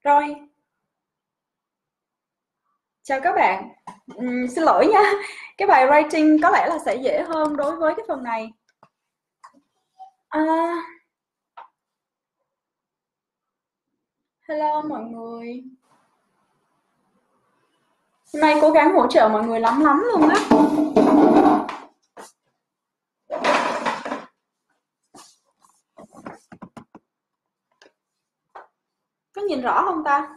Rồi, chào các bạn. Xin lỗi nha, cái bài writing có lẽ là sẽ dễ hơn đối với cái phần này. À, hello mọi người. Hôm nay cố gắng hỗ trợ mọi người lắm lắm luôn á. Có nhìn rõ không ta?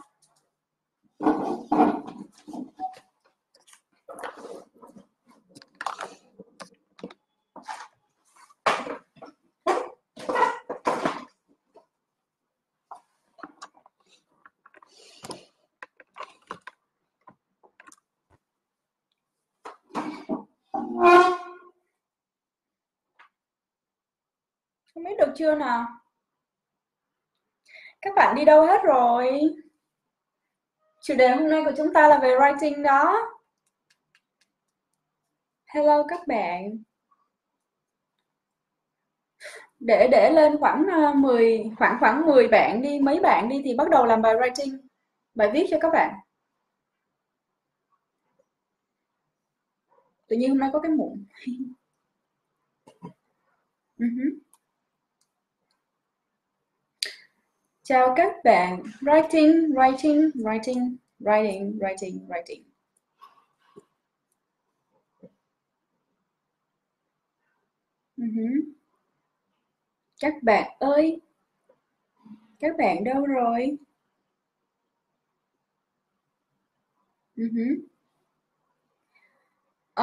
Không biết được chưa nào? Các bạn đi đâu hết rồi? Chủ đề hôm nay của chúng ta là về writing đó. Hello các bạn. Để lên khoảng 10 bạn đi, mấy bạn đi thì bắt đầu làm bài writing, bài viết cho các bạn. Tự nhiên hôm nay có cái mụn. Chào các bạn. Writing, writing, writing, writing, writing, writing. Các bạn ơi, các bạn đâu rồi? Ờ,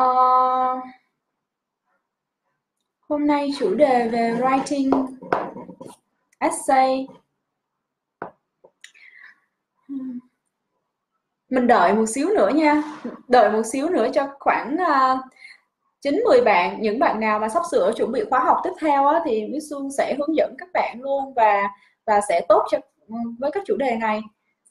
hôm nay chủ đề về writing, essay. Mình đợi một xíu nữa nha, đợi một xíu nữa cho khoảng 9-10 bạn. Những bạn nào mà sắp sửa chuẩn bị khóa học tiếp theo á, thì Miss Xuân sẽ hướng dẫn các bạn luôn và sẽ tốt cho với các chủ đề này.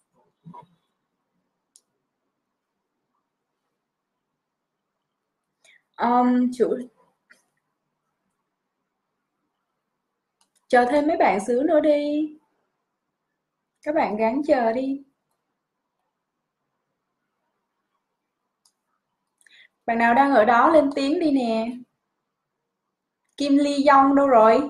Chủ Chờ thêm mấy bạn xíu nữa đi. Các bạn gắng chờ đi. Bạn nào đang ở đó lên tiếng đi nè. Kim Ly Dong đâu rồi?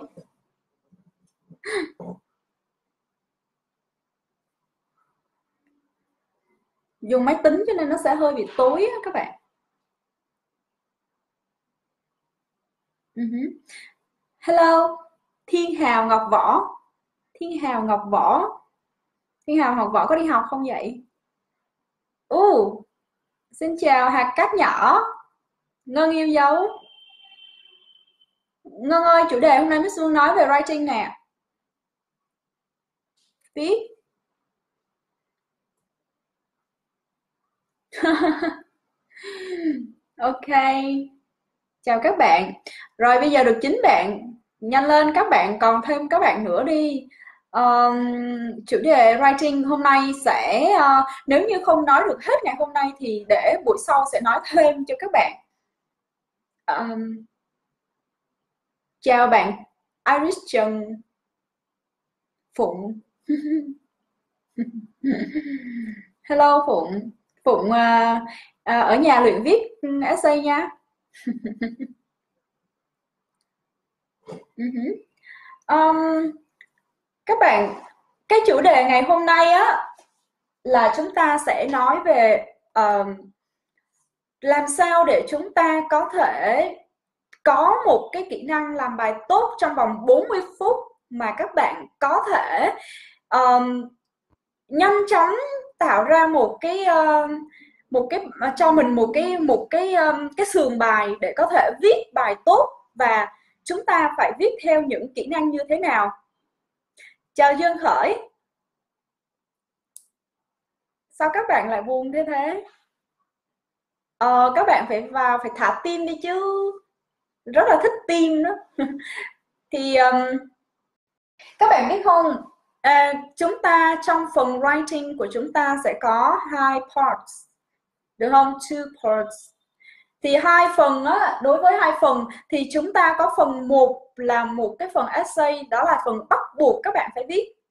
Dùng máy tính cho nên nó sẽ hơi bị tối á các bạn. Hello, Thiên Hào Ngọc Võ. Thiên Hào Ngọc Võ. Thiên Hào Ngọc Võ có đi học không vậy? Xin chào hạt cát nhỏ. Ngân yêu dấu. Ngân ơi, chủ đề hôm nay Miss Phương nói về writing nè. Viết. Ok. Chào các bạn. Rồi bây giờ được 9 bạn. Nhanh lên các bạn, còn thêm các bạn nữa đi. Chủ đề writing hôm nay sẽ nếu như không nói được hết ngày hôm nay thì để buổi sau sẽ nói thêm cho các bạn. Chào bạn Iris Trần Phụng. Hello Phụng. Phụng ở nhà luyện viết essay nha. Các bạn, cái chủ đề ngày hôm nay á là chúng ta sẽ nói về làm sao để chúng ta có thể có một cái kỹ năng làm bài tốt trong vòng 40 phút mà các bạn có thể nhanh chóng tạo ra cho mình cái sườn bài để có thể viết bài tốt, và chúng ta phải viết theo những kỹ năng như thế nào. Chào Dương Khởi. Sao các bạn lại buồn thế thế? Các bạn phải vào phải thả tim đi chứ. Rất là thích tim đó. Thì các bạn biết không, chúng ta trong phần writing của chúng ta sẽ có hai parts, được không? Two parts. Thì hai phần á, đối với hai phần thì chúng ta có phần 1 là một cái phần essay, đó là phần bắt buộc các bạn phải viết.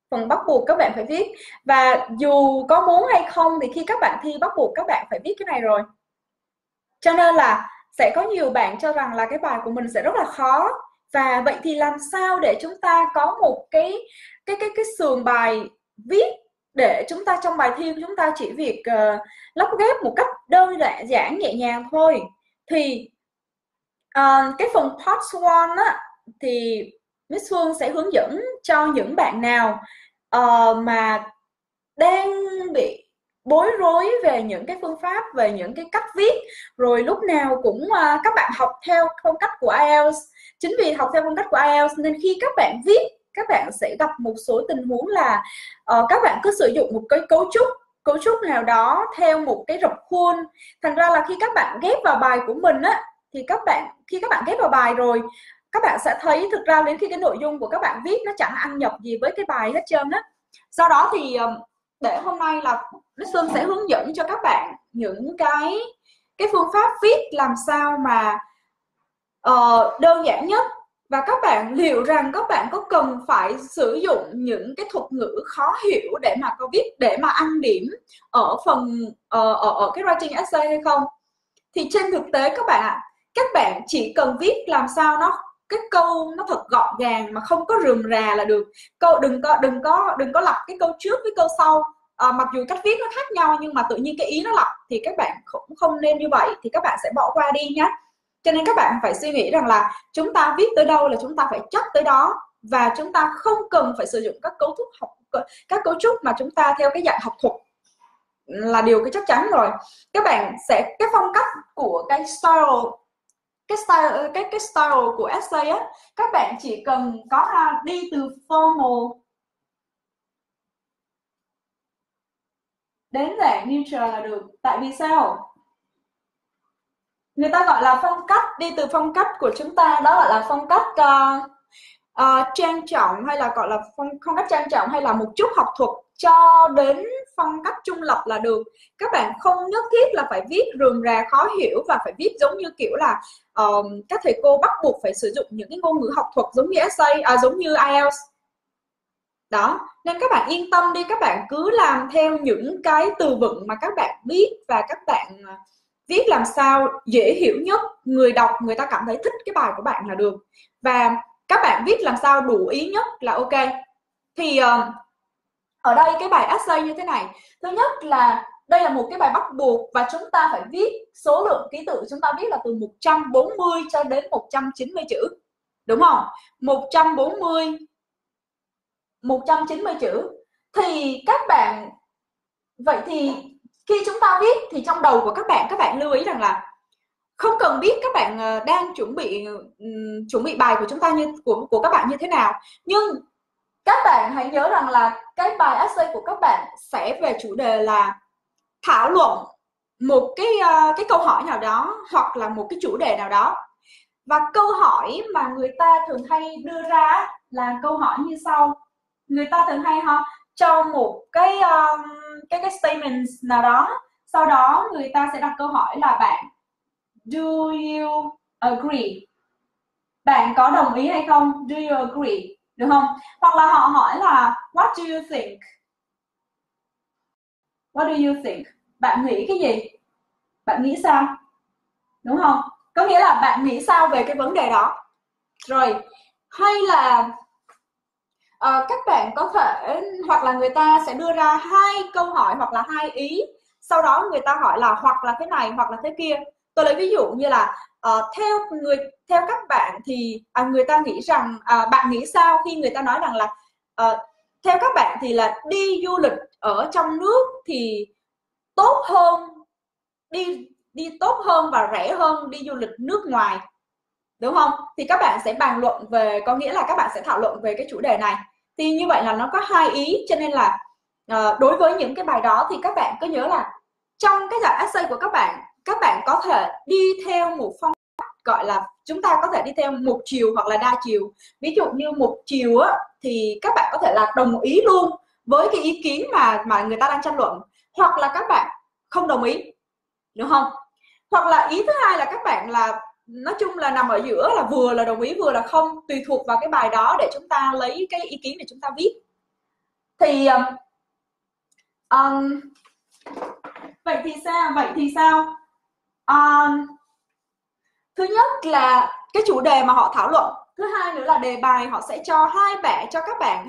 phần bắt buộc các bạn phải viết. Và dù có muốn hay không thì khi các bạn thi bắt buộc các bạn phải viết cái này rồi. Cho nên là sẽ có nhiều bạn cho rằng là cái bài của mình sẽ rất là khó. Và vậy thì làm sao để chúng ta có một cái sườn bài viết để chúng ta trong bài thi của chúng ta chỉ việc lắp ghép một cách đơn giản nhẹ nhàng thôi. Thì cái phần part 1 á, thì Miss Phương sẽ hướng dẫn cho những bạn nào mà đang bị bối rối về những cái phương pháp, về những cái cách viết, rồi lúc nào cũng các bạn học theo phong cách của IELTS. Chính vì học theo phong cách của IELTS nên khi các bạn viết, các bạn sẽ gặp một số tình huống là các bạn cứ sử dụng một cái cấu trúc nào đó theo một cái rập khuôn. Thành ra là khi các bạn ghép vào bài của mình á, thì khi các bạn ghép vào bài rồi, các bạn sẽ thấy thực ra đến khi cái nội dung của các bạn viết nó chẳng ăn nhập gì với cái bài hết trơn á. Do đó thì để hôm nay là Đức Xuân sẽ hướng dẫn cho các bạn những cái phương pháp viết làm sao mà đơn giản nhất. Và các bạn liệu rằng các bạn có cần phải sử dụng những cái thuật ngữ khó hiểu để mà có viết, để mà ăn điểm ở phần ở cái writing essay hay không? Thì trên thực tế các bạn ạ, các bạn chỉ cần viết làm sao cái câu nó thật gọn gàng mà không có rườm rà là được. Câu đừng có lặp cái câu trước với câu sau. Mặc dù cách viết nó khác nhau nhưng mà tự nhiên cái ý nó lặp thì các bạn cũng không nên như vậy, thì các bạn sẽ bỏ qua đi nhé. Cho nên các bạn phải suy nghĩ rằng là chúng ta viết tới đâu là chúng ta phải chắc tới đó, và chúng ta không cần phải sử dụng các cấu trúc mà chúng ta theo cái dạng học thuật là điều cái chắc chắn rồi. Các bạn sẽ cái phong cách của cái style của essay á, các bạn chỉ cần có đi từ formal đến dạng neutral là được. Tại vì sao? Người ta gọi là phong cách, đi từ phong cách của chúng ta đó gọi là phong cách trang trọng, hay là gọi là phong cách trang trọng, hay là một chút học thuật, cho đến phong cách trung lập là được. Các bạn không nhất thiết là phải viết rườm rà khó hiểu và phải viết giống như kiểu là các thầy cô bắt buộc phải sử dụng những cái ngôn ngữ học thuật giống như essay, giống như IELTS đó. Nên các bạn yên tâm đi, các bạn cứ làm theo những cái từ vựng mà các bạn biết, và các bạn viết làm sao dễ hiểu nhất, người đọc người ta cảm thấy thích cái bài của bạn là được. Và các bạn viết làm sao đủ ý nhất là ok. Thì ở đây cái bài essay như thế này, thứ nhất là đây là một cái bài bắt buộc và chúng ta phải viết số lượng ký tự, chúng ta viết là từ 140 cho đến 190 chữ, đúng không? 190 chữ. Thì các bạn, vậy thì khi chúng ta viết thì trong đầu của các bạn lưu ý rằng là không cần biết các bạn đang chuẩn bị bài của chúng ta của các bạn như thế nào, nhưng các bạn hãy nhớ rằng là cái bài essay của các bạn sẽ về chủ đề là thảo luận một cái câu hỏi nào đó, hoặc là một cái chủ đề nào đó. Và câu hỏi mà người ta thường hay đưa ra là câu hỏi như sau. Người ta thường hay cho một cái statement nào đó, sau đó người ta sẽ đặt câu hỏi là bạn do you agree, bạn có đồng ý hay không, do you agree, được không? Hoặc là họ hỏi là what do you think, what do you think, bạn nghĩ cái gì, bạn nghĩ sao, đúng không? Có nghĩa là bạn nghĩ sao về cái vấn đề đó. Rồi, hay là các bạn có thể, hoặc là người ta sẽ đưa ra 2 câu hỏi hoặc là 2 ý, sau đó người ta hỏi là hoặc là thế này hoặc là thế kia. Tôi lấy ví dụ như là theo các bạn thì người ta nghĩ rằng bạn nghĩ sao khi người ta nói rằng là theo các bạn thì là đi du lịch ở trong nước thì tốt hơn, đi tốt hơn và rẻ hơn đi du lịch nước ngoài, đúng không? Thì các bạn sẽ bàn luận về, có nghĩa là các bạn sẽ thảo luận về cái chủ đề này. Thì như vậy là nó có 2 ý, cho nên là đối với những cái bài đó thì các bạn cứ nhớ là trong cái dạng essay của các bạn có thể đi theo một phong cách gọi là, chúng ta có thể đi theo một chiều hoặc là đa chiều. Ví dụ như một chiều á, thì các bạn có thể là đồng ý luôn với cái ý kiến mà người ta đang tranh luận, hoặc là các bạn không đồng ý, đúng không? Hoặc là ý thứ hai là các bạn là nói chung là nằm ở giữa, là vừa là đồng ý vừa là không, tùy thuộc vào cái bài đó để chúng ta lấy cái ý kiến để chúng ta viết. Thì um, vậy thì sao? Thứ nhất là cái chủ đề mà họ thảo luận, thứ hai nữa là đề bài họ sẽ cho các bạn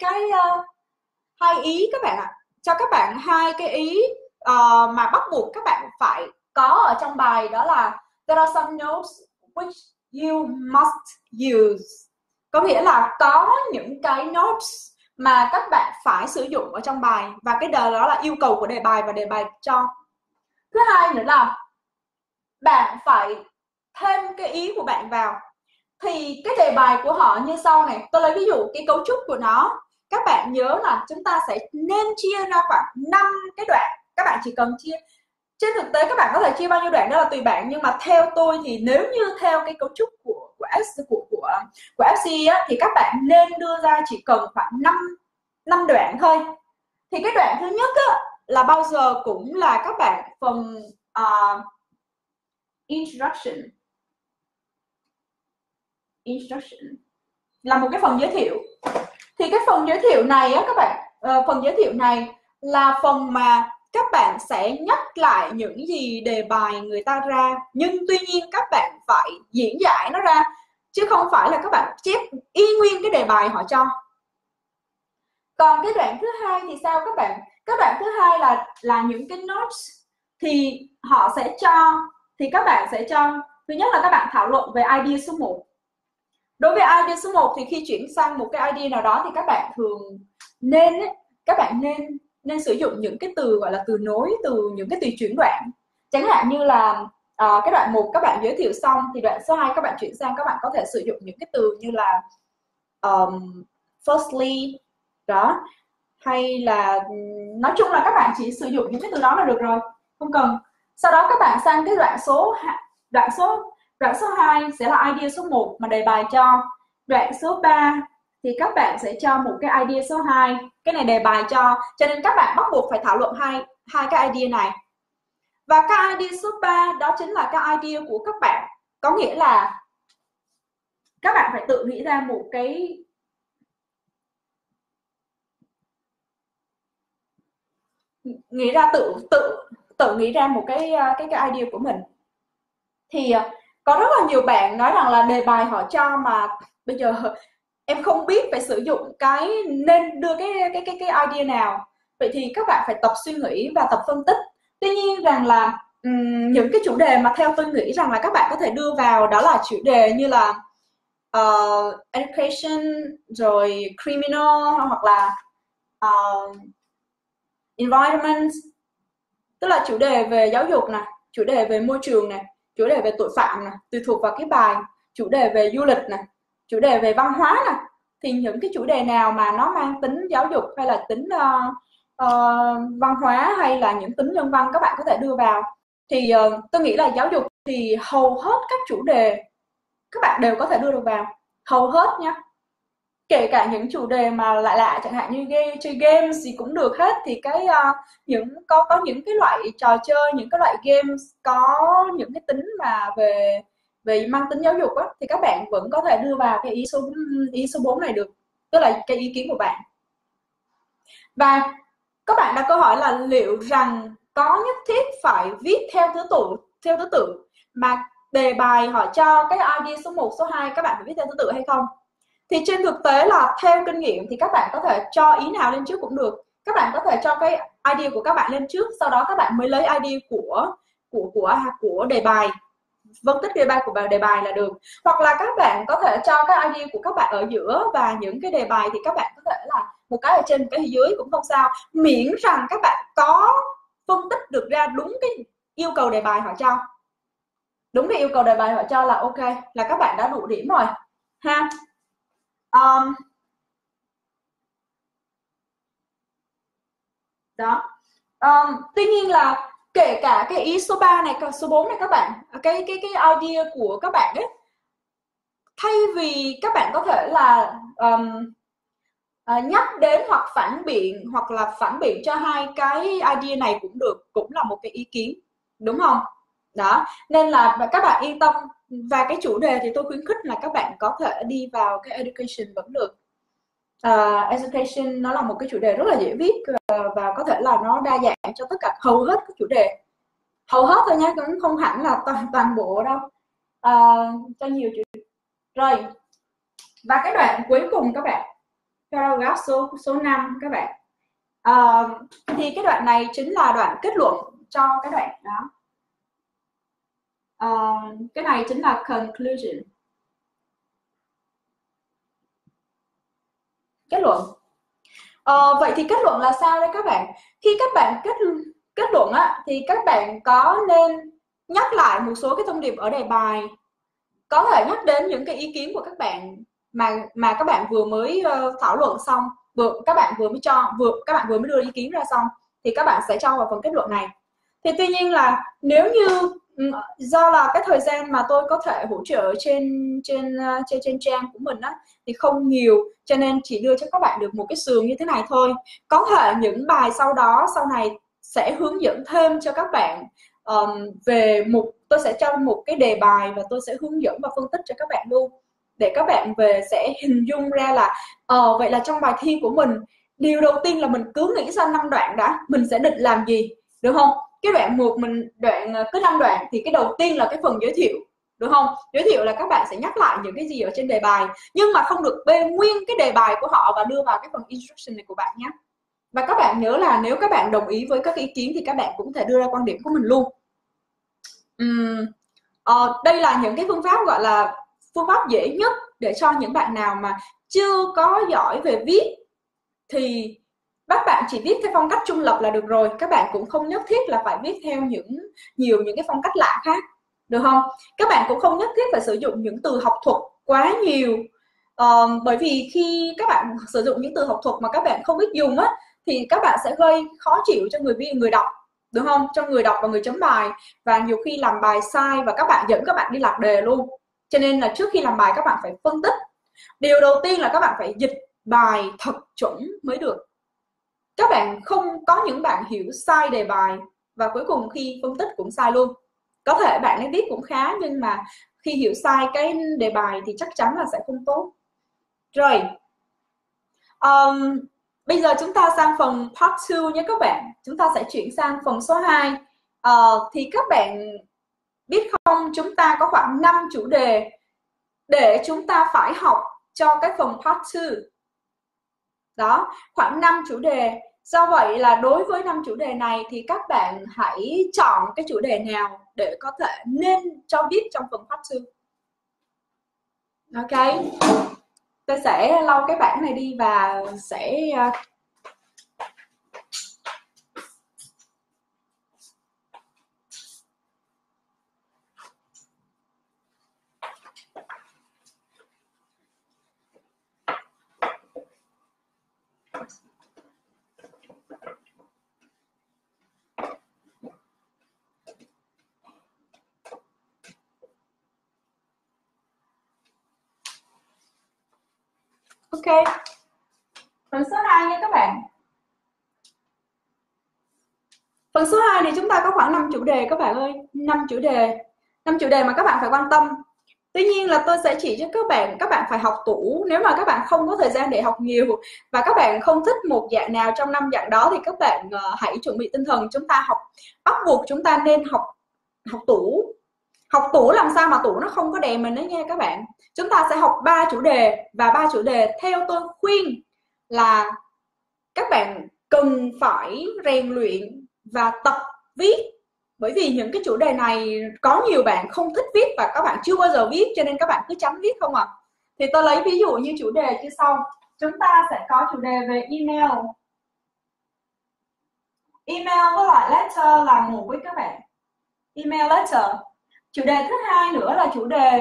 hai ý các bạn ạ, cho các bạn hai cái ý mà bắt buộc các bạn phải có ở trong bài, đó là there are some notes which you must use, có nghĩa là có những cái notes mà các bạn phải sử dụng ở trong bài, và cái đó là yêu cầu của đề bài và đề bài cho. Thứ hai nữa là bạn phải thêm cái ý của bạn vào. Thì cái đề bài của họ như sau này, tôi lấy ví dụ cái cấu trúc của nó, các bạn nhớ là chúng ta sẽ nên chia ra khoảng 5 cái đoạn, các bạn chỉ cần chia, trên thực tế các bạn có thể chia bao nhiêu đoạn đó là tùy bạn, nhưng mà theo tôi thì nếu như theo cái cấu trúc của FC á, thì các bạn nên đưa ra chỉ cần khoảng 5 đoạn thôi. Thì cái đoạn thứ nhất á, là bao giờ cũng là các bạn phần introduction là một cái phần giới thiệu. Thì cái phần giới thiệu này á các bạn, phần giới thiệu này là phần mà các bạn sẽ nhắc lại những gì đề bài người ta ra, nhưng tuy nhiên các bạn phải diễn giải nó ra, chứ không phải là các bạn chép y nguyên cái đề bài họ cho. Còn cái đoạn thứ hai thì sao các bạn? Cái đoạn thứ hai là những cái notes thì họ sẽ cho, thì các bạn sẽ cho, thứ nhất là các bạn thảo luận về idea số 1. Đối với idea số 1 thì khi chuyển sang một cái idea nào đó thì các bạn thường nên sử dụng những cái từ gọi là từ nối, từ những cái từ chuyển đoạn. Chẳng hạn như là cái đoạn 1 các bạn giới thiệu xong thì đoạn số 2 các bạn chuyển sang, các bạn có thể sử dụng những cái từ như là firstly đó, hay là nói chung là các bạn chỉ sử dụng những cái từ đó là được rồi, không cần. Sau đó các bạn sang cái đoạn số 2 sẽ là idea số 1 mà đề bài cho. Đoạn số 3 thì các bạn sẽ cho một cái idea số 2, cái này đề bài cho nên các bạn bắt buộc phải thảo luận hai cái idea này. Và cái idea số 3 đó chính là cái idea của các bạn, có nghĩa là các bạn phải tự nghĩ ra một cái tự nghĩ ra một cái idea của mình. Thì có rất là nhiều bạn nói rằng là đề bài họ cho mà bây giờ em không biết phải sử dụng cái nên đưa cái idea nào. Vậy thì các bạn phải tập suy nghĩ và tập phân tích. Tuy nhiên rằng là những cái chủ đề mà theo tôi nghĩ rằng là các bạn có thể đưa vào, đó là chủ đề như là education, rồi criminal, hoặc là environment, tức là chủ đề về giáo dục nè, chủ đề về môi trường nè, chủ đề về tội phạm nè, tùy thuộc vào cái bài, chủ đề về du lịch nè, chủ đề về văn hóa nè. Thì những cái chủ đề nào mà nó mang tính giáo dục hay là tính văn hóa hay là những tính nhân văn các bạn có thể đưa vào. Thì tôi nghĩ là giáo dục thì hầu hết các chủ đề các bạn đều có thể đưa được vào, hầu hết nhá. Kể cả những chủ đề mà lạ lạ, chẳng hạn như chơi games gì cũng được hết. Thì cái có những cái loại trò chơi, những cái loại games có những cái tính mà về về mang tính giáo dục á, thì các bạn vẫn có thể đưa vào cái ý số 4 này được, tức là cái ý kiến của bạn. Và các bạn đặt câu hỏi là liệu rằng có nhất thiết phải viết theo thứ tự mà đề bài họ cho cái idea số 1, số 2 các bạn phải viết theo thứ tự hay không? Thì trên thực tế là theo kinh nghiệm thì các bạn có thể cho ý nào lên trước cũng được. Các bạn có thể cho cái idea của các bạn lên trước, sau đó các bạn mới lấy idea của đề bài, phân tích đề bài của đề bài là được. Hoặc là các bạn có thể cho cái idea của các bạn ở giữa, và những cái đề bài thì các bạn có thể là một cái ở trên, một cái ở dưới cũng không sao, miễn rằng các bạn có phân tích được ra đúng cái yêu cầu đề bài họ cho. Đúng cái yêu cầu đề bài họ cho là ok, là các bạn đã đủ điểm rồi ha. Đó. Tuy nhiên là kể cả cái ý số 3 này, số 4 này các bạn, cái idea của các bạn ấy, thay vì các bạn có thể là nhắc đến hoặc phản biện cho hai cái idea này cũng được, cũng là một cái ý kiến, đúng không? Đó, nên là các bạn yên tâm. Và cái chủ đề thì tôi khuyến khích là các bạn có thể đi vào cái education vẫn được. Education nó là một cái chủ đề rất là dễ viết, và có thể là nó đa dạng cho tất cả hầu hết các chủ đề, hầu hết thôi nhé, cũng không hẳn là toàn bộ đâu. Cho nhiều chủ rồi. Và cái đoạn cuối cùng các bạn, paragraph số 5 các bạn. Thì cái đoạn này chính là đoạn kết luận cho cái đoạn đó. Cái này chính là conclusion, kết luận. Vậy thì kết luận là sao đây các bạn? Khi các bạn kết luận á, thì các bạn có nên nhắc lại một số cái thông điệp ở đề bài, có thể nhắc đến những cái ý kiến của các bạn mà các bạn vừa mới thảo luận xong, các bạn vừa mới đưa ý kiến ra xong, thì các bạn sẽ cho vào phần kết luận này. Thì tuy nhiên là nếu như do là cái thời gian mà tôi có thể hỗ trợ trên trang của mình á, thì không nhiều, cho nên chỉ đưa cho các bạn được một cái sườn như thế này thôi. Có thể những bài sau này sẽ hướng dẫn thêm cho các bạn về tôi sẽ cho một cái đề bài và tôi sẽ hướng dẫn và phân tích cho các bạn luôn, để các bạn về sẽ hình dung ra là vậy là trong bài thi của mình, điều đầu tiên là mình cứ nghĩ ra 5 đoạn đã, mình sẽ định làm gì, được không? Cái đoạn cứ 5 đoạn thì cái đầu tiên là cái phần giới thiệu, được không? Giới thiệu là các bạn sẽ nhắc lại những cái gì ở trên đề bài, nhưng mà không được bê nguyên cái đề bài của họ và đưa vào cái phần instruction này của bạn nhé. Và các bạn nhớ là nếu các bạn đồng ý với các ý kiến thì các bạn cũng có thể đưa ra quan điểm của mình luôn. Đây là những cái phương pháp gọi là phương pháp dễ nhất để cho những bạn nào mà chưa có giỏi về viết, thì các bạn chỉ viết theo phong cách trung lập là được rồi. Các bạn cũng không nhất thiết là phải viết theo nhiều những cái phong cách lạ khác, được không? Các bạn cũng không nhất thiết phải sử dụng những từ học thuật quá nhiều, bởi vì khi các bạn sử dụng những từ học thuật mà các bạn không biết dùng á, thì các bạn sẽ gây khó chịu cho người đọc, được không? Cho người đọc và người chấm bài, và nhiều khi làm bài sai và các bạn dẫn các bạn đi lạc đề luôn. Cho nên là trước khi làm bài các bạn phải phân tích. Điều đầu tiên là các bạn phải dịch bài thật chuẩn mới được. Các bạn không có những bạn hiểu sai đề bài và cuối cùng khi phân tích cũng sai luôn. Có thể bạn ấy viết cũng khá, nhưng mà khi hiểu sai cái đề bài thì chắc chắn là sẽ không tốt. Rồi, bây giờ chúng ta sang phần part 2 nhé các bạn. Chúng ta sẽ chuyển sang phần số 2. Thì các bạn biết không, chúng ta có khoảng 5 chủ đề để chúng ta phải học cho cái phần part 2. Đó, khoảng 5 chủ đề. Do vậy là đối với 5 chủ đề này thì các bạn hãy chọn cái chủ đề nào để có thể nên cho viết trong phần part 2. Ok, tôi sẽ lau cái bảng này đi và sẽ ok. Phần số 2 nha các bạn. Phần số 2 thì chúng ta có khoảng 5 chủ đề các bạn ơi, 5 chủ đề mà các bạn phải quan tâm. Tuy nhiên là tôi sẽ chỉ cho các bạn phải học tủ. Nếu mà các bạn không có thời gian để học nhiều và các bạn không thích một dạng nào trong 5 dạng đó thì các bạn hãy chuẩn bị tinh thần, chúng ta học, bắt buộc chúng ta nên học tủ. Học tủ làm sao mà tủ nó không có đè mình đấy nha các bạn. Chúng ta sẽ học 3 chủ đề, và 3 chủ đề theo tôi khuyên là các bạn cần phải rèn luyện và tập viết. Bởi vì những cái chủ đề này có nhiều bạn không thích viết và các bạn chưa bao giờ viết, cho nên các bạn cứ chấm viết không à. Thì tôi lấy ví dụ như chủ đề như sau. Chúng ta sẽ có chủ đề về email. Email với lại letter là một với các bạn. Email, letter. Chủ đề thứ hai nữa là chủ đề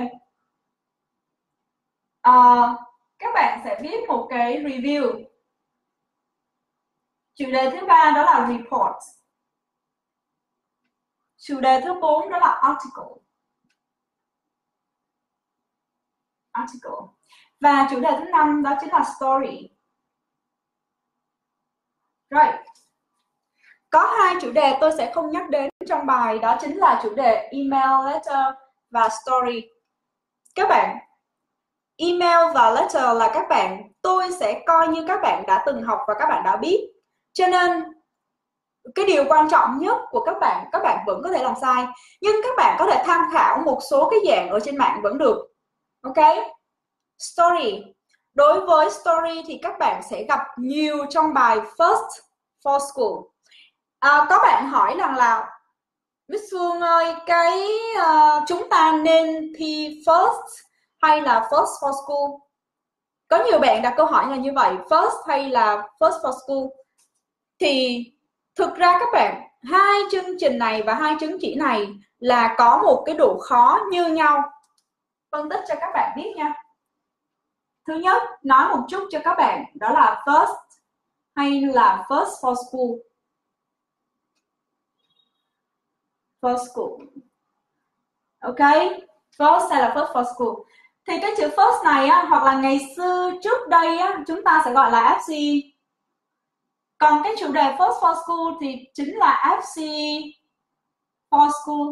các bạn sẽ viết một cái review. Chủ đề thứ ba đó là report. Chủ đề thứ 4 đó là article. Và chủ đề thứ 5 đó chính là story. Rồi. Có 2 chủ đề tôi sẽ không nhắc đến trong bài, đó chính là chủ đề email, letter và story. Các bạn, email và letter là các bạn tôi sẽ coi như các bạn đã từng học và các bạn đã biết. Cho nên cái điều quan trọng nhất của các bạn vẫn có thể làm sai, nhưng các bạn có thể tham khảo một số cái dạng ở trên mạng vẫn được. Ok. Story. Đối với story thì các bạn sẽ gặp nhiều trong bài First for School. Có bạn hỏi rằng là Miss Phương ơi, chúng ta nên thi first hay là first for school? Có nhiều bạn đặt câu hỏi là như vậy, first hay là first for school? Thì thực ra các bạn, hai chương trình này và hai chứng chỉ này là có một cái độ khó như nhau. Phân tích cho các bạn biết nha. Thứ nhất, nói một chút cho các bạn, đó là first hay là first for school. For school. Ok, first hay là first for school. Thì cái chữ first này á, hoặc là ngày xưa trước đây á, chúng ta sẽ gọi là FCE. Còn cái chủ đề first for school thì chính là FCE for school.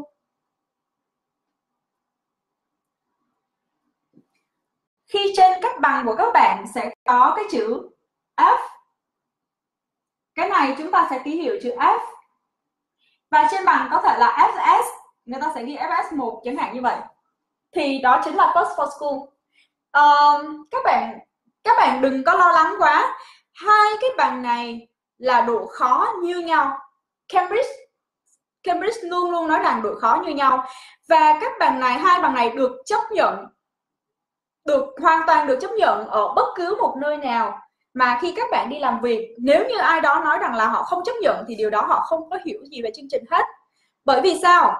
Khi trên các bằng của các bạn sẽ có cái chữ F. Cái này chúng ta sẽ ký hiệu chữ F. Và trên bằng có thể là FS, người ta sẽ ghi FS1 chẳng hạn như vậy. Thì đó chính là first for school. Các bạn đừng có lo lắng quá. Hai cái bằng này là độ khó như nhau. Cambridge luôn luôn nói rằng độ khó như nhau. Và các bằng này, hai bằng này được chấp nhận, hoàn toàn được chấp nhận ở bất cứ một nơi nào. Mà khi các bạn đi làm việc, nếu như ai đó nói rằng là họ không chấp nhận thì điều đó họ không có hiểu gì về chương trình hết. Bởi vì sao?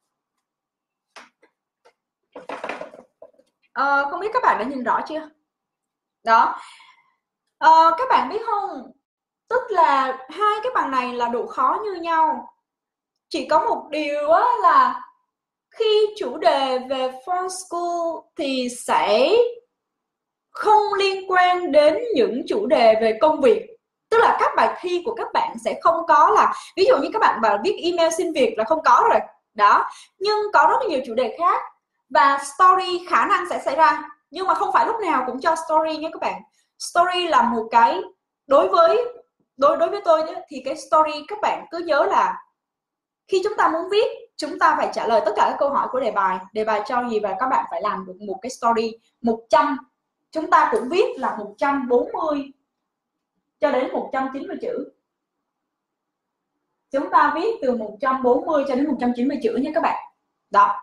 Không biết các bạn đã nhìn rõ chưa? Đó. Các bạn biết không? Tức là hai cái bằng này là độ khó như nhau. Chỉ có một điều là khi chủ đề về for school thì sẽ không liên quan đến những chủ đề về công việc. Tức là các bài thi của các bạn sẽ không có là, ví dụ như các bạn bảo viết email xin việc là không có rồi. Đó. Nhưng có rất nhiều chủ đề khác. Và story khả năng sẽ xảy ra. Nhưng mà không phải lúc nào cũng cho story nha các bạn. Story là một cái, đối với tôi thì cái story các bạn cứ nhớ là khi chúng ta muốn viết, chúng ta phải trả lời tất cả các câu hỏi của đề bài cho gì và các bạn phải làm được một cái story 100, chúng ta cũng viết là 140 cho đến 190 chữ. Chúng ta viết từ 140 cho đến 190 chữ nha các bạn. Đó.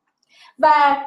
Và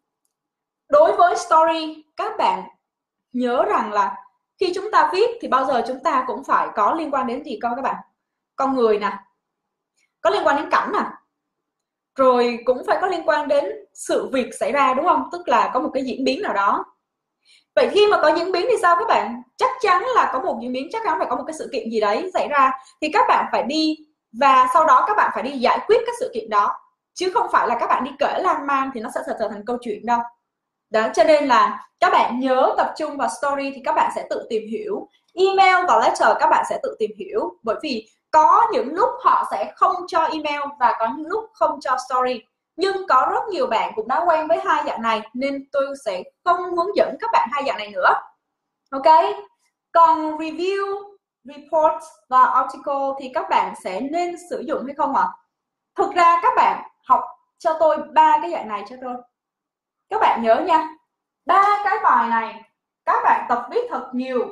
đối với story, các bạn nhớ rằng là khi chúng ta viết thì bao giờ chúng ta cũng phải có liên quan đến gì con các bạn? Con người nè, có liên quan đến cảnh nè, rồi cũng phải có liên quan đến sự việc xảy ra, đúng không? Tức là có một cái diễn biến nào đó. Vậy khi mà có diễn biến thì sao các bạn? Chắc chắn là có một diễn biến, chắc chắn phải có một cái sự kiện gì đấy xảy ra. Thì các bạn phải đi, và sau đó các bạn phải đi giải quyết các sự kiện đó. Chứ không phải là các bạn đi kể lan man thì nó sẽ trở thành câu chuyện đâu. Đó, cho nên là các bạn nhớ tập trung vào story thì các bạn sẽ tự tìm hiểu. Email và letter các bạn sẽ tự tìm hiểu. Bởi vì có những lúc họ sẽ không cho email và có những lúc không cho story. Nhưng có rất nhiều bạn cũng đã quen với hai dạng này nên tôi sẽ không hướng dẫn các bạn hai dạng này nữa. Ok. Còn review, report và article thì các bạn sẽ nên sử dụng hay không ạ? Thực ra các bạn học cho tôi ba cái dạng này cho tôi. Các bạn nhớ nha, ba cái bài này các bạn tập viết thật nhiều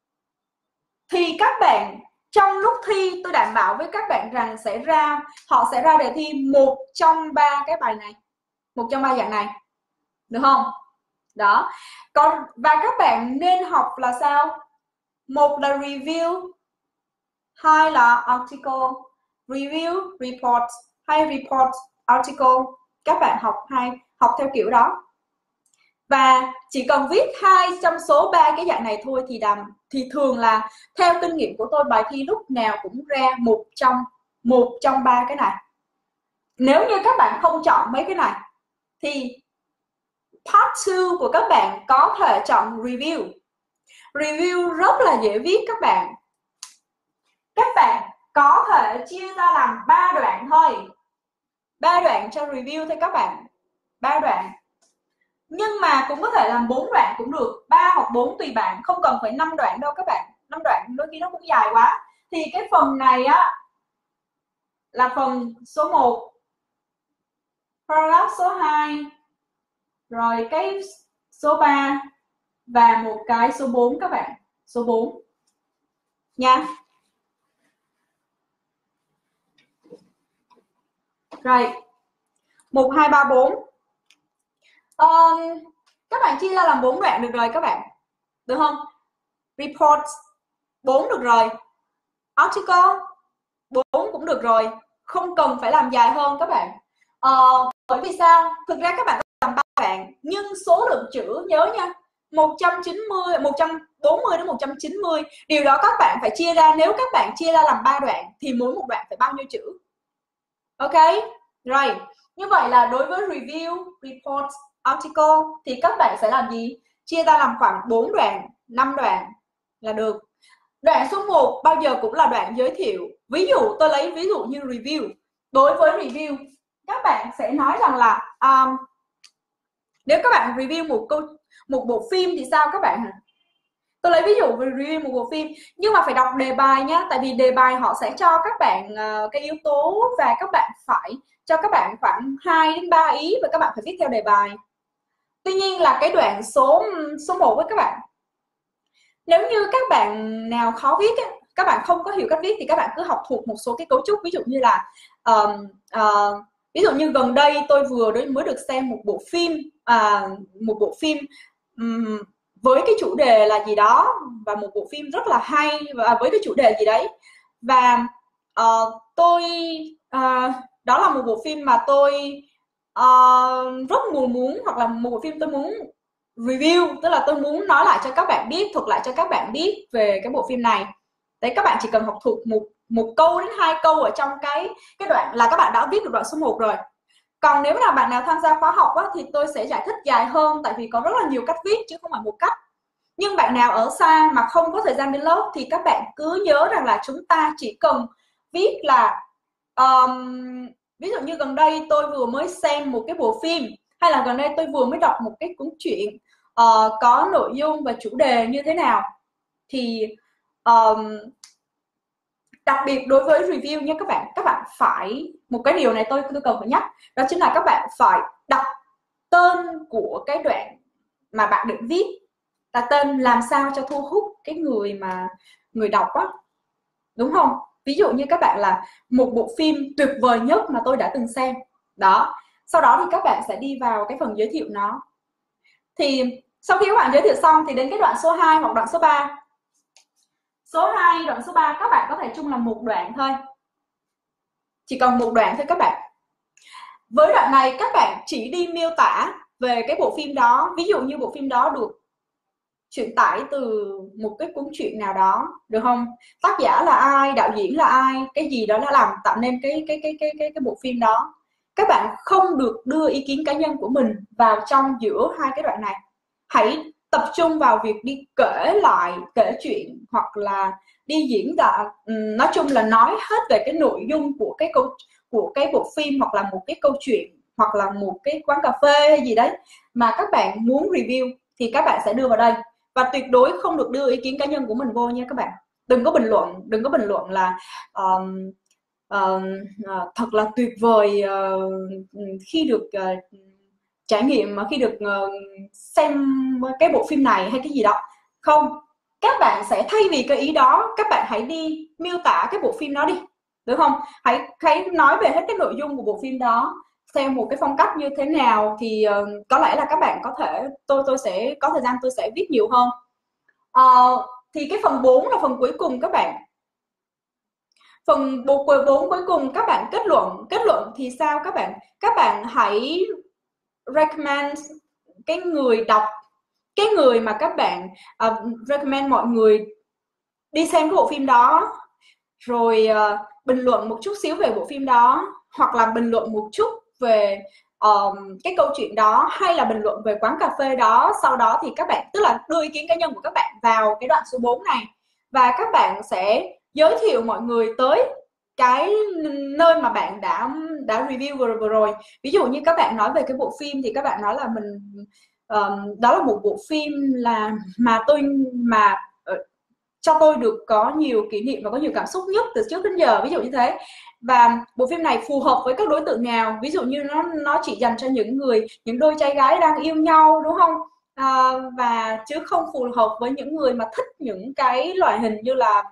thì các bạn trong lúc thi tôi đảm bảo với các bạn rằng họ sẽ ra đề thi một trong ba cái bài này, một trong ba dạng này, được không? Đó. Và các bạn nên học là sao? Một là review, hai là article. Review, report hay report, article. Các bạn học theo kiểu đó. Và chỉ cần viết hai trong số ba cái dạng này thôi thì thường là theo kinh nghiệm của tôi, bài thi lúc nào cũng ra một trong ba cái này. Nếu như các bạn không chọn mấy cái này thì part 2 của các bạn có thể chọn review. Review rất là dễ viết các bạn. Các bạn có thể chia ra làm 3 đoạn thôi. 3 đoạn cho review thôi các bạn. 3 đoạn. Nhưng mà cũng có thể làm 4 đoạn cũng được, 3 hoặc 4 tùy bạn, không cần phải 5 đoạn đâu các bạn. 5 đoạn đôi khi nó cũng dài quá. Thì cái phần này á là phần số 1, paragraph số 2, rồi cái số 3 và một cái số 4 các bạn. Số 4 nha. Rồi, 1, 2, 3, 4. Các bạn chia ra làm 4 đoạn được rồi các bạn. Được không? Report 4 được rồi. Article 4 cũng được rồi. Không cần phải làm dài hơn các bạn. Bởi vì sao? Thực ra các bạn làm 3 đoạn, nhưng số lượng chữ nhớ nha, 190, 140 đến 190. Điều đó các bạn phải chia ra, nếu các bạn chia ra làm 3 đoạn thì mỗi một đoạn phải bao nhiêu chữ? Ok, rồi. Như vậy là đối với review, report, article thì các bạn sẽ làm gì? Chia ra làm khoảng 4 đoạn, 5 đoạn là được. Đoạn số 1 bao giờ cũng là đoạn giới thiệu. Ví dụ tôi lấy ví dụ như review. Đối với review, các bạn sẽ nói rằng là nếu các bạn review một bộ phim thì sao các bạn hả? Tôi lấy ví dụ về review một bộ phim, nhưng mà phải đọc đề bài nhá, tại vì đề bài họ sẽ cho các bạn cái yếu tố và các bạn phải cho các bạn khoảng 2 đến 3 ý và các bạn phải viết theo đề bài. Tuy nhiên là cái đoạn số 1 với các bạn, nếu như các bạn nào khó viết á, các bạn không có hiểu cách viết thì các bạn cứ học thuộc một số cái cấu trúc, ví dụ như là ví dụ như gần đây tôi vừa mới được xem một bộ phim với cái chủ đề là gì đó, và một bộ phim rất là hay và với cái chủ đề gì đấy, và tôi đó là một bộ phim mà tôi rất muốn, hoặc là một bộ phim tôi muốn review, tức là tôi muốn nói lại cho các bạn biết, thuật lại cho các bạn biết về cái bộ phim này. Đấy, các bạn chỉ cần học thuộc một câu đến 2 câu ở trong cái đoạn là các bạn đã viết được đoạn số 1 rồi. Còn nếu là bạn nào tham gia khóa học á, thì tôi sẽ giải thích dài hơn, tại vì có rất là nhiều cách viết chứ không phải một cách. Nhưng bạn nào ở xa mà không có thời gian đến lớp thì các bạn cứ nhớ rằng là chúng ta chỉ cần viết là ví dụ như gần đây tôi vừa mới xem một cái bộ phim, hay là gần đây tôi vừa mới đọc một cái cuốn truyện có nội dung và chủ đề như thế nào. Thì đặc biệt đối với review nha các bạn phải, một cái điều này tôi cần phải nhắc, đó chính là các bạn phải đặt tên của cái đoạn mà bạn định viết, đặt tên làm sao cho thu hút cái người đọc á, đúng không? Ví dụ như các bạn là một bộ phim tuyệt vời nhất mà tôi đã từng xem đó, sau đó thì các bạn sẽ đi vào cái phần giới thiệu nó. Thì sau khi các bạn giới thiệu xong thì đến cái đoạn số 2 hoặc đoạn số 3. Số 2, đoạn số 3 các bạn có thể chung là một đoạn thôi, chỉ cần một đoạn thôi các bạn. Với đoạn này các bạn chỉ đi miêu tả về cái bộ phim đó, ví dụ như bộ phim đó được truyền tải từ một cái cuốn truyện nào đó, được không? Tác giả là ai, đạo diễn là ai, cái gì đó đã làm tạo nên cái bộ phim đó. Các bạn không được đưa ý kiến cá nhân của mình vào trong giữa hai cái đoạn này. Hãy tập trung vào việc đi kể chuyện, hoặc là đi diễn đạt, nói chung là nói hết về cái nội dung của cái bộ phim, hoặc là một cái câu chuyện, hoặc là một cái quán cà phê hay gì đấy mà các bạn muốn review, thì các bạn sẽ đưa vào đây. Và tuyệt đối không được đưa ý kiến cá nhân của mình vô nha các bạn. Đừng có bình luận là thật là tuyệt vời khi được trải nghiệm, mà khi được xem cái bộ phim này hay cái gì đó. Không, các bạn sẽ thay vì cái ý đó, các bạn hãy đi miêu tả cái bộ phim đó đi, được không? Hãy nói về hết cái nội dung của bộ phim đó theo một cái phong cách như thế nào, thì có lẽ là các bạn có thể, tôi sẽ có thời gian tôi sẽ viết nhiều hơn. Thì cái phần 4 là phần cuối cùng các bạn. Phần 4 cuối cùng các bạn kết luận thì sao các bạn? Các bạn hãy recommend cái người đọc, cái người mà các bạn recommend mọi người đi xem cái bộ phim đó, rồi bình luận một chút xíu về bộ phim đó, hoặc là bình luận một chút về cái câu chuyện đó, hay là bình luận về quán cà phê đó. Sau đó thì các bạn, tức là đưa ý kiến cá nhân của các bạn vào cái đoạn số 4 này, và các bạn sẽ giới thiệu mọi người tới cái nơi mà bạn đã review vừa rồi. Ví dụ như các bạn nói về cái bộ phim thì các bạn nói là mình Đó là một bộ phim là mà cho tôi được có nhiều kỷ niệm và có nhiều cảm xúc nhất từ trước đến giờ, ví dụ như thế. Và bộ phim này phù hợp với các đối tượng nào? Ví dụ như nó chỉ dành cho những đôi trai gái đang yêu nhau, đúng không? Và chứ không phù hợp với những người mà thích những cái loại hình như là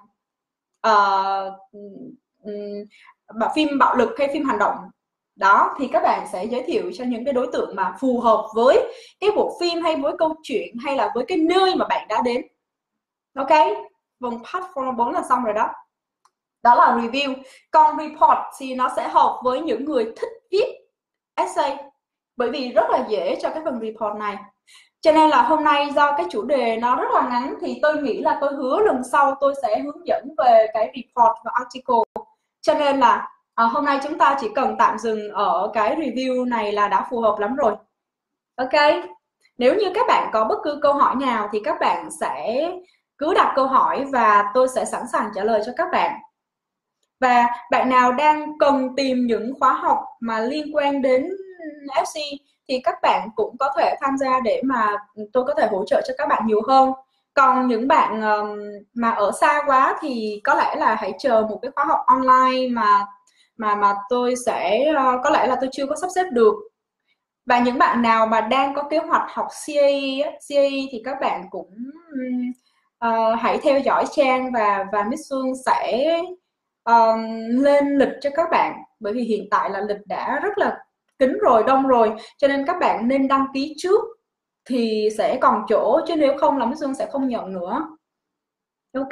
phim bạo lực hay phim hành động. Đó thì các bạn sẽ giới thiệu cho những cái đối tượng mà phù hợp với cái bộ phim hay với câu chuyện hay là với cái nơi mà bạn đã đến. Ok, vòng part 4 là xong rồi đó. Đó là review. Còn report thì nó sẽ hợp với những người thích viết essay, bởi vì rất là dễ cho cái phần report này. Cho nên là hôm nay do cái chủ đề nó rất là ngắn thì tôi nghĩ là tôi hứa lần sau tôi sẽ hướng dẫn về cái report và article. Cho nên là hôm nay chúng ta chỉ cần tạm dừng ở cái review này là đã phù hợp lắm rồi. Ok, nếu như các bạn có bất cứ câu hỏi nào thì các bạn sẽ cứ đặt câu hỏi và tôi sẽ sẵn sàng trả lời cho các bạn. Và bạn nào đang cần tìm những khóa học mà liên quan đến FC thì các bạn cũng có thể tham gia để mà tôi có thể hỗ trợ cho các bạn nhiều hơn. Còn những bạn mà ở xa quá thì có lẽ là hãy chờ một cái khóa học online mà tôi sẽ có lẽ là tôi chưa có sắp xếp được. Và những bạn nào mà đang có kế hoạch học CAE thì các bạn cũng hãy theo dõi Trang và Miss Xuân sẽ lên lịch cho các bạn, bởi vì hiện tại là lịch đã rất là kín rồi, đông rồi, cho nên các bạn nên đăng ký trước thì sẽ còn chỗ, chứ nếu không là Miss Xuân sẽ không nhận nữa. Ok,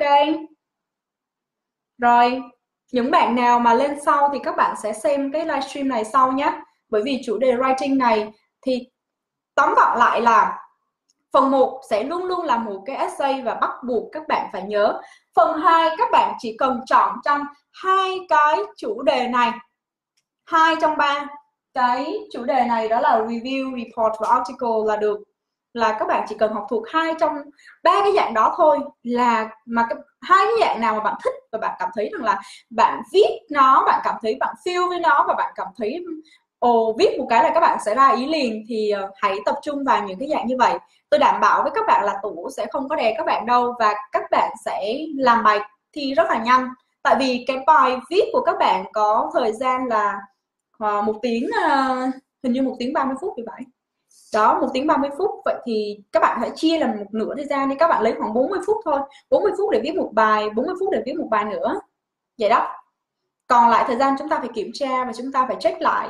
rồi những bạn nào mà lên sau thì các bạn sẽ xem cái livestream này sau nhé, bởi vì chủ đề writing này thì tóm gọn lại là phần 1 sẽ luôn luôn là một cái essay và bắt buộc các bạn phải nhớ. Phần 2 các bạn chỉ cần chọn trong hai cái chủ đề này, 2 trong 3 cái chủ đề này, đó là review, report và article là được. Là các bạn chỉ cần học thuộc 2 trong 3 cái dạng đó thôi, là mà hai cái dạng nào mà bạn thích và bạn cảm thấy rằng là bạn viết nó, bạn cảm thấy bạn feel với nó và bạn cảm thấy viết một cái là các bạn sẽ ra ý liền thì hãy tập trung vào những cái dạng như vậy. Tôi đảm bảo với các bạn là Tủ sẽ không có đè các bạn đâu, và các bạn sẽ làm bài thi rất là nhanh. Tại vì cái bài viết của các bạn có thời gian là 1 tiếng, hình như 1 tiếng 30 phút thì phải. Đó, 1 tiếng 30 phút. Vậy thì các bạn hãy chia làm một nửa thời gian đi, các bạn lấy khoảng 40 phút thôi. 40 phút để viết một bài, 40 phút để viết một bài nữa. Vậy đó. Còn lại thời gian chúng ta phải kiểm tra và chúng ta phải check lại.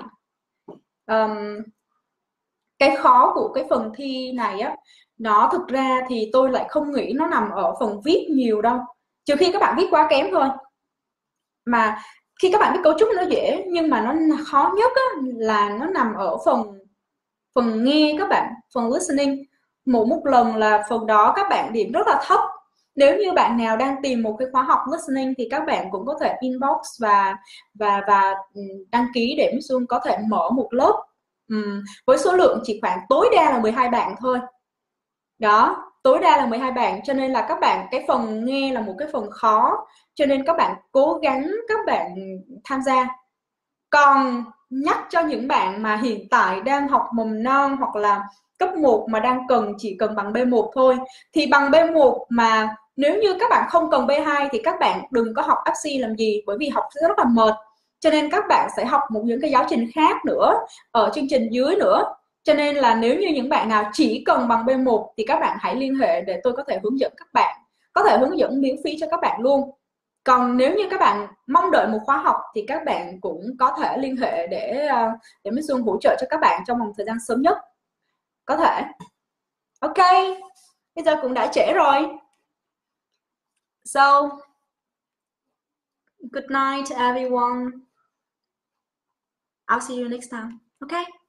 Cái khó của cái phần thi này á, nó thực ra thì tôi lại không nghĩ nó nằm ở phần viết nhiều đâu, trừ khi các bạn viết quá kém thôi. Mà khi các bạn biết cấu trúc nó dễ, nhưng mà nó khó nhất á, là nó nằm ở phần nghe các bạn, phần listening. Một lần là phần đó các bạn điểm rất là thấp. Nếu như bạn nào đang tìm một cái khóa học listening thì các bạn cũng có thể inbox và đăng ký để Miss Xuân có thể mở một lớp với số lượng chỉ khoảng tối đa là 12 bạn thôi. Đó, tối đa là 12 bạn, cho nên là các bạn, cái phần nghe là một cái phần khó, cho nên các bạn cố gắng các bạn tham gia. Còn nhắc cho những bạn mà hiện tại đang học mầm non hoặc là cấp 1 mà đang chỉ cần bằng B1 thôi, thì bằng B1 mà nếu như các bạn không cần B2 thì các bạn đừng có học FC làm gì, bởi vì học sẽ rất là mệt. Cho nên các bạn sẽ học những cái giáo trình khác nữa ở chương trình dưới nữa. Cho nên là nếu như những bạn nào chỉ cần bằng B1 thì các bạn hãy liên hệ để tôi có thể hướng dẫn các bạn, có thể hướng dẫn miễn phí cho các bạn luôn. Còn nếu như các bạn mong đợi một khóa học thì các bạn cũng có thể liên hệ để Miss Xuân hỗ trợ cho các bạn trong vòng thời gian sớm nhất có thể. Ok, bây giờ cũng đã trễ rồi. So, good night everyone. I'll see you next time. Okay.